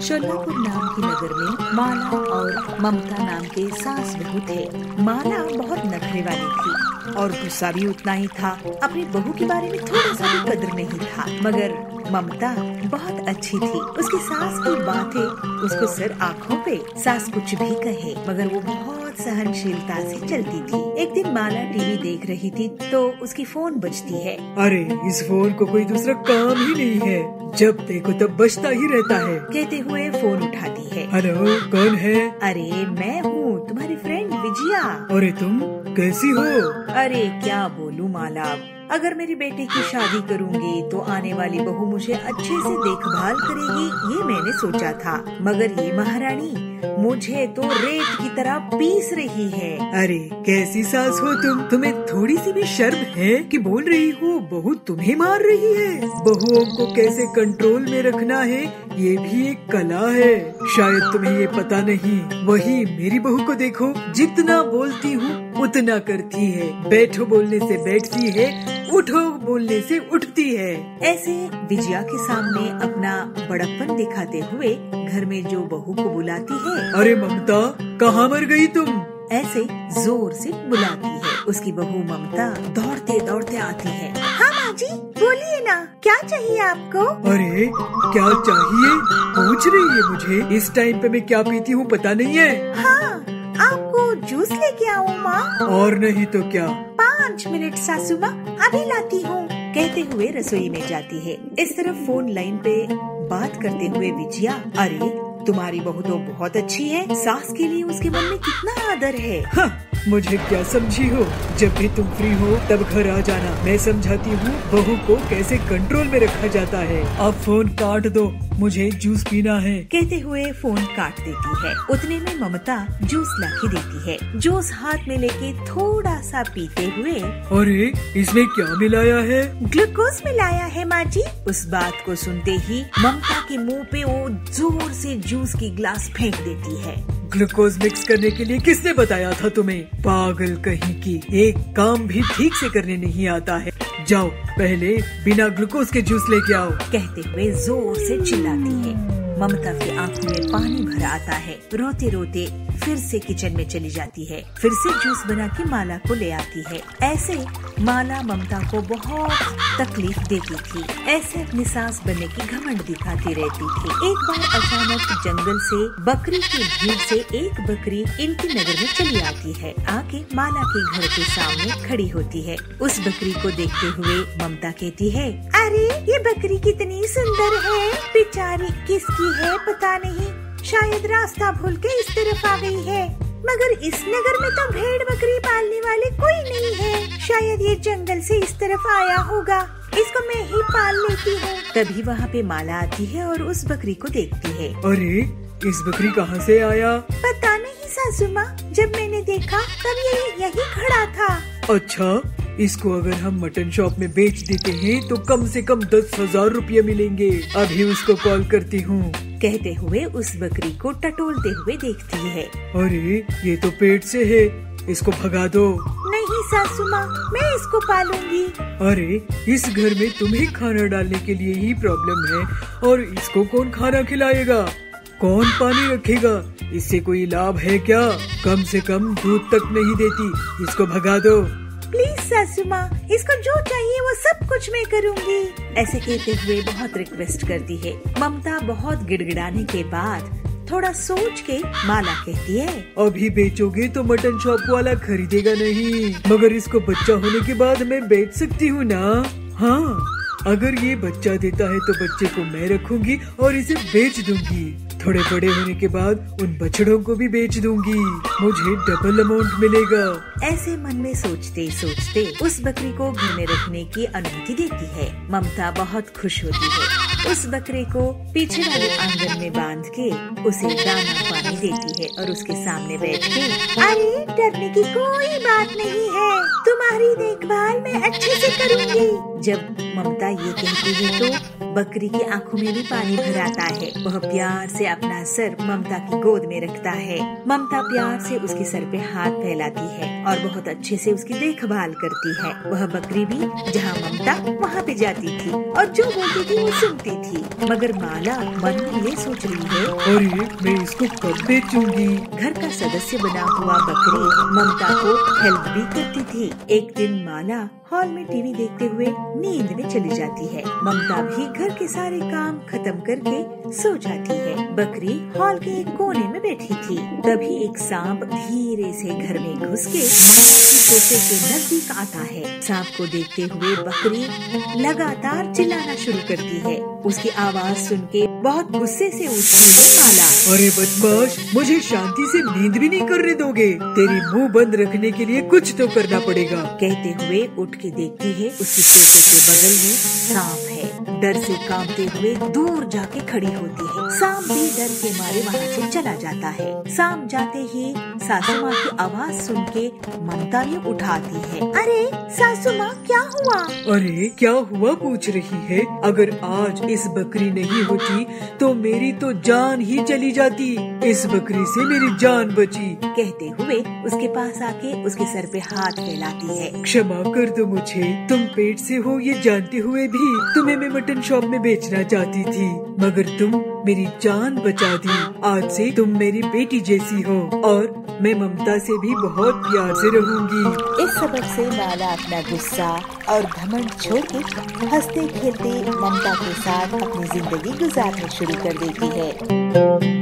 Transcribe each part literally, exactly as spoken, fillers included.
शोलापुर नाम के नगर में माला और ममता नाम के सास बहू थे। माला बहुत नखरे वाली थी और गुस्सा भी उतना ही था। अपनी बहू के बारे में थोड़ा सा भी कदर नहीं था। मगर ममता बहुत अच्छी थी। उसकी सास की बातें उसको सिर आँखों पे, सास कुछ भी कहे मगर वो बहुत सहनशीलता से चलती थी। एक दिन माला टीवी देख रही थी तो उसकी फोन बजती है। अरे इस फोन को कोई दूसरा काम ही नहीं है, जब देखो तब बजता ही रहता है। कहते हुए फोन उठाती है। हेलो, कौन है? अरे मैं हूँ, तुम्हारी फ्रेंड विजया। अरे तुम कैसी हो? अरे क्या बोलूं माला, अगर मेरी बेटे की शादी करूंगी तो आने वाली बहू मुझे अच्छे से देखभाल करेगी, ये मैंने सोचा था। मगर ये महारानी मुझे तो रेत की तरह पीस रही है। अरे कैसी सास हो तुम? तुम्हें थोड़ी सी भी शर्म है कि बोल रही हो बहू तुम्हें मार रही है? बहुओं को कैसे कंट्रोल में रखना है ये भी एक कला है, शायद तुम्हें ये पता नहीं। वही मेरी बहू को देखो, जितना बोलती हूँ उतना करती है, बैठो बोलने से बैठती है, उठो बोलने से उठती है। ऐसे विजया के सामने अपना बड़प्पन दिखाते हुए घर में जो बहू को बुलाती है। अरे ममता, कहाँ मर गई तुम? ऐसे जोर से बुलाती है। उसकी बहू ममता दौड़ते दौड़ते आती है। हाँ माँ जी, बोलिए ना, क्या चाहिए आपको? अरे क्या चाहिए पूछ रही है मुझे? इस टाइम पे मैं क्या पीती हूँ पता नहीं है? हाँ, आपको जूस लेके आऊँ माँ? और नहीं तो क्या। पाँच मिनट सासू माँ, अभी लाती हूँ, कहते हुए रसोई में जाती है। इस तरफ फोन लाइन पे बात करते हुए विजया, अरे तुम्हारी बहू तो बहुत अच्छी है, सास के लिए उसके मन में कितना आदर है। हाँ, मुझे क्या समझी हो? जब भी तुम फ्री हो तब घर आ जाना, मैं समझाती हूँ बहू को कैसे कंट्रोल में रखा जाता है। अब फोन काट दो, मुझे जूस पीना है। कहते हुए फोन काट देती है। उतने में ममता जूस लाके देती है। जूस हाथ में लेके थोड़ा सा पीते हुए, अरे इसमें क्या मिलाया है? ग्लूकोज मिलाया है माँ जी। उस बात को सुनते ही ममता के मुंह पे वो जोर से जूस की ग्लास फेंक देती है। ग्लूकोज मिक्स करने के लिए किसने बताया था तुम्हें? पागल कहीं की, एक काम भी ठीक से करने नहीं आता है। जाओ पहले बिना ग्लूकोज के जूस लेके आओ, कहते हुए जोर से चिल्लाती है। ममता की आंखों में पानी भर आता है। रोते रोते फिर से किचन में चली जाती है। फिर से जूस बना के माला को ले आती है। ऐसे माला ममता को बहुत तकलीफ देती थी। ऐसे अपनी सास बनने की घमंड दिखाती रहती थी। एक बार अचानक जंगल से बकरी की भीड़ से एक बकरी इनके नगर में चली आती है। आके माला के घर के सामने खड़ी होती है। उस बकरी को देखते हुए ममता कहती है, अरे ये बकरी कितनी सुंदर है, बेचारी किसकी है पता नहीं, शायद रास्ता भूल के इस तरफ आ गई है। मगर इस नगर में तो भेड़ बकरी पालने वाले कोई नहीं है, शायद ये जंगल से इस तरफ आया होगा, इसको मैं ही पाल लेती हूँ। तभी वहाँ पे माला आती है और उस बकरी को देखती है। अरे इस बकरी कहाँ से आया? पता नहीं सासू माँ, जब मैंने देखा तब ये यही खड़ा था। अच्छा, इसको अगर हम मटन शॉप में बेच देते हैं तो कम से कम दस हजार रूपए मिलेंगे। अभी उसको कॉल करती हूँ, कहते हुए उस बकरी को टटोलते हुए देखती है। अरे ये तो पेट से है, इसको भगा दो। नहीं सासू माँ, मैं इसको पालूंगी। अरे इस घर में तुम्हें खाना डालने के लिए ही प्रॉब्लम है और इसको कौन खाना खिलाएगा, कौन पानी रखेगा? इससे कोई लाभ है क्या? कम से कम दूध तक नहीं देती, इसको भगा दो। प्लीज सासू माँ, इसको जो चाहिए वो सब कुछ मैं करूँगी, ऐसे कहते हुए बहुत रिक्वेस्ट करती है। ममता बहुत गिड़गिड़ाने के बाद थोड़ा सोच के माला कहती है, अभी बेचोगे तो मटन शॉप वाला खरीदेगा नहीं, मगर इसको बच्चा होने के बाद मैं बेच सकती हूँ ना। हाँ, अगर ये बच्चा देता है तो बच्चे को मैं रखूंगी और इसे बेच दूंगी। थोड़े बड़े होने के बाद उन बछड़ों को भी बेच दूंगी, मुझे डबल अमाउंट मिलेगा। ऐसे मन में सोचते सोचते उस बकरी को घर में रखने की अनुमति देती है। ममता बहुत खुश होती है। उस बकरे को पीछे वाले आंगन में बांध के उसे दाना पानी देती है और उसके सामने बैठ के, अरे डरने की कोई बात नहीं है, तुम्हारी देखभाल मैं अच्छे से करूँगी। जब ममता ये कहती है तो बकरी की आंखों में भी पानी भर आता है। वह प्यार से अपना सर ममता की गोद में रखता है। ममता प्यार से उसके सर पे हाथ फैलाती है और बहुत अच्छे से उसकी देखभाल करती है। वह बकरी भी जहाँ ममता वहाँ पे जाती थी और जो बोलती थी वो सुनती थी। मगर माला मन में ये सोच रही है, अरे मैं इसको कब बेचूंगी। घर का सदस्य बना हुआ बकरी ममता को हेल्प भी करती थी। एक दिन माला हॉल में टीवी देखते हुए नींद में चली जाती है। ममता भी घर के सारे काम खत्म करके सो जाती है। बकरी हॉल के एक कोने में बैठी थी। तभी एक सांप धीरे से घर में घुस के माला की सोफे के नजदीक आता है। सांप को देखते हुए बकरी लगातार चिल्लाना शुरू करती है। उसकी आवाज सुन के बहुत गुस्से से उठती है माला। अरे बदमाश, मुझे शांति से नींद भी नहीं करने दोगे। तेरी मुंह बंद रखने के लिए कुछ तो करना पड़ेगा। कहते हुए उठ के देखती है, उसकी सोफे के बगल में सांप है। डर से कांपते हुए दूर जाके खड़ी होती है। सांप भी डर के मारे वहाँ से चला जाता है। सांप जाते ही सासू माँ की आवाज सुन के ममता भी उठाती है। अरे सासू माँ, क्या हुआ? अरे क्या हुआ पूछ रही है? अगर आज इस बकरी नहीं होती तो मेरी तो जान ही चली जाती। इस बकरी से मेरी जान बची। कहते हुए उसके पास आके उसके सर पे हाथ फैलाती है। क्षमा कर दो मुझे, तुम पेट से हो ये जानते हुए भी तुम्हें मैं मटन शॉप में बेचना चाहती थी, मगर तुम मेरी जान बचा दी। आज से तुम मेरी बेटी जैसी हो और मैं ममता से भी बहुत प्यार से रहूंगी। इस सबक से माला अपना गुस्सा और घमंड छोड़ के हंसते खेलते ममता के साथ अपनी जिंदगी गुजारनी शुरू कर देती है।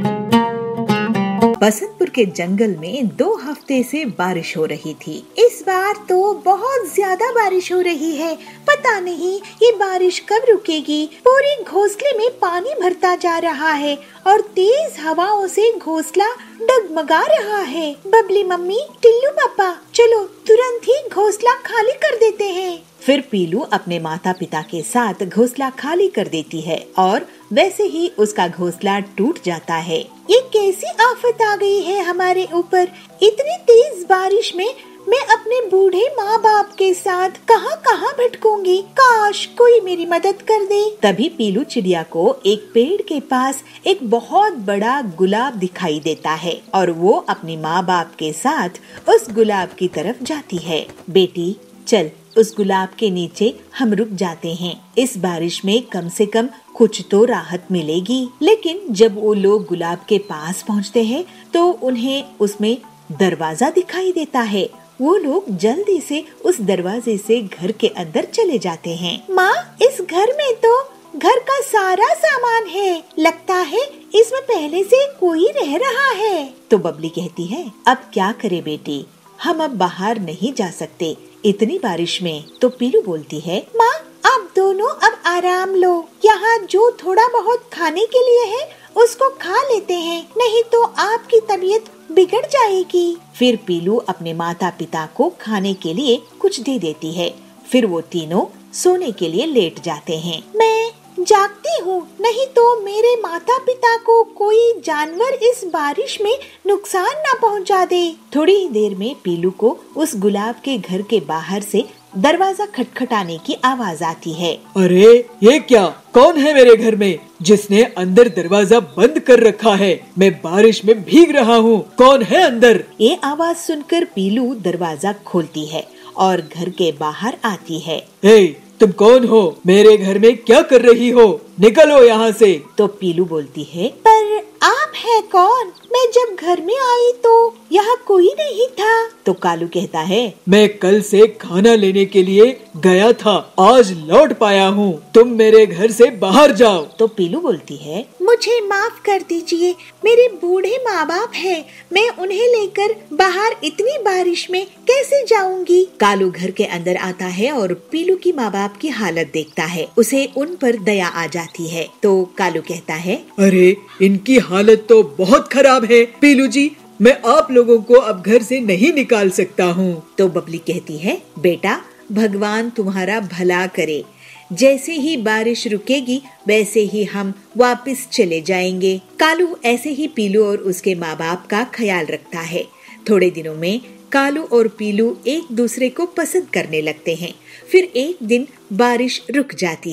बसंतपुर के जंगल में दो हफ्ते से बारिश हो रही थी। इस बार तो बहुत ज्यादा बारिश हो रही है। पता नहीं ये बारिश कब रुकेगी। पूरे घोंसले में पानी भरता जा रहा है और तेज हवाओं से घोंसला डगमगा रहा है। बबली मम्मी, टिल्लू पापा, चलो तुरंत ही घोंसला खाली कर देते हैं। फिर पीलू अपने माता पिता के साथ घोंसला खाली कर देती है और वैसे ही उसका घोंसला टूट जाता है। ये कैसी आफत आ गई है हमारे ऊपर। इतनी तेज बारिश में मैं अपने बूढ़े माँ बाप के साथ कहाँ कहाँ भटकूंगी। काश कोई मेरी मदद कर दे। तभी पीलू चिड़िया को एक पेड़ के पास एक बहुत बड़ा गुलाब दिखाई देता है और वो अपनी माँ बाप के साथ उस गुलाब की तरफ जाती है। बेटी चल, उस गुलाब के नीचे हम रुक जाते हैं। इस बारिश में कम से कम कुछ तो राहत मिलेगी। लेकिन जब वो लोग गुलाब के पास पहुँचते हैं तो उन्हें उसमें दरवाजा दिखाई देता है। वो लोग जल्दी से उस दरवाजे से घर के अंदर चले जाते हैं। माँ, इस घर में तो घर का सारा सामान है। लगता है इसमें पहले से कोई रह रहा है। तो बबली कहती है, अब क्या करे बेटी, हम अब बाहर नहीं जा सकते इतनी बारिश में। तो पीलू बोलती है, माँ आप दोनों अब आराम लो। यहाँ जो थोड़ा बहुत खाने के लिए है उसको खा लेते हैं, नहीं तो आपकी तबीयत बिगड़ जाएगी। फिर पीलू अपने माता पिता को खाने के लिए कुछ दे देती है। फिर वो तीनों सोने के लिए लेट जाते हैं। मैं जागती हूँ, नहीं तो मेरे माता पिता को कोई जानवर इस बारिश में नुकसान न पहुँचा दे। थोड़ी ही देर में पीलू को उस गुलाब के घर के बाहर से दरवाजा खटखटाने की आवाज आती है। अरे ये क्या, कौन है मेरे घर में जिसने अंदर दरवाजा बंद कर रखा है? मैं बारिश में भीग रहा हूँ, कौन है अंदर? ये आवाज सुनकर पीलू दरवाजा खोलती है और घर के बाहर आती है। हे, तुम कौन हो? मेरे घर में क्या कर रही हो? निकलो यहाँ से। तो पीलू बोलती है, पर आप है कौन? मैं जब घर में आई तो यहाँ कोई नहीं था। तो कालू कहता है, मैं कल से खाना लेने के लिए गया था, आज लौट पाया हूँ, तुम मेरे घर से बाहर जाओ। तो पीलू बोलती है, मुझे माफ कर दीजिए, मेरे बूढ़े माँ बाप हैं, मैं उन्हें लेकर बाहर इतनी बारिश में कैसे जाऊंगी। कालू घर के अंदर आता है और पीलू की माँ बाप की हालत देखता है। उसे उन पर दया आ जाती है। तो कालू कहता है, अरे इनकी हालत तो बहुत खराब है पीलू जी, मैं आप लोगों को अब घर से नहीं निकाल सकता हूँ। तो बबली कहती है, बेटा भगवान तुम्हारा भला करे, जैसे ही बारिश रुकेगी वैसे ही हम वापस चले जाएंगे। कालू ऐसे ही पीलू और उसके माँ बाप का ख्याल रखता है। थोड़े दिनों में कालू और पीलू एक दूसरे को पसंद करने लगते हैं। फिर एक दिन बारिश रुक जाती है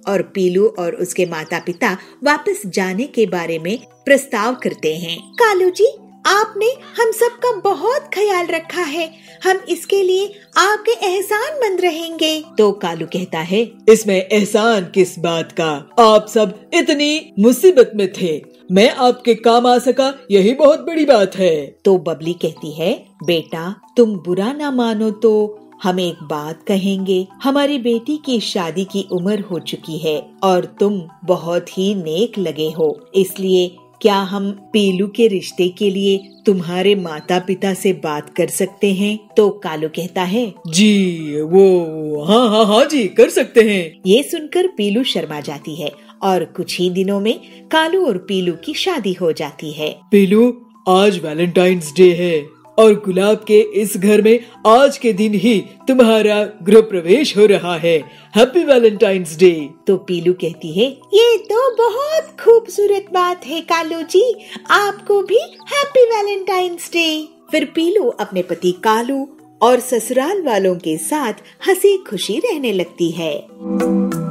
और पीलू और उसके माता पिता वापस जाने के बारे में प्रस्ताव करते हैं। कालू जी, आपने हम सबका बहुत ख्याल रखा है, हम इसके लिए आपके एहसानमंद रहेंगे। तो कालू कहता है, इसमें एहसान किस बात का, आप सब इतनी मुसीबत में थे, मैं आपके काम आ सका, यही बहुत बड़ी बात है। तो बबली कहती है, बेटा तुम बुरा ना मानो तो हम एक बात कहेंगे, हमारी बेटी की शादी की उम्र हो चुकी है और तुम बहुत ही नेक लगे हो, इसलिए क्या हम पीलू के रिश्ते के लिए तुम्हारे माता पिता से बात कर सकते हैं? तो कालू कहता है, जी वो हाँ हाँ हाँ जी कर सकते हैं। ये सुनकर पीलू शर्मा जाती है और कुछ ही दिनों में कालू और पीलू की शादी हो जाती है। पीलू, आज वैलेंटाइंस डे है और गुलाब के इस घर में आज के दिन ही तुम्हारा गृह प्रवेश हो रहा है। Happy valentine's day. तो पीलू कहती है, ये तो बहुत खूबसूरत बात है कालू जी, आपको भी हैप्पी वैलेंटाइंस डे। फिर पीलू अपने पति कालू और ससुराल वालों के साथ हंसी खुशी रहने लगती है।